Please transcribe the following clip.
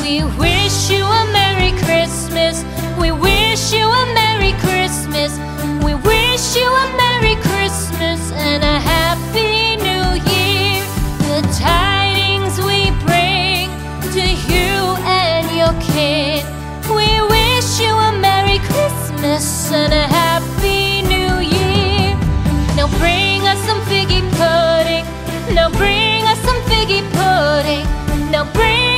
We wish you a Merry Christmas. We wish you a Merry Christmas. We wish you a Merry Christmas and a Happy New Year. The tidings we bring to you and your kid. We wish you a Merry Christmas and a Happy New Year. Now bring us some figgy pudding. Now bring us some figgy pudding. Now bring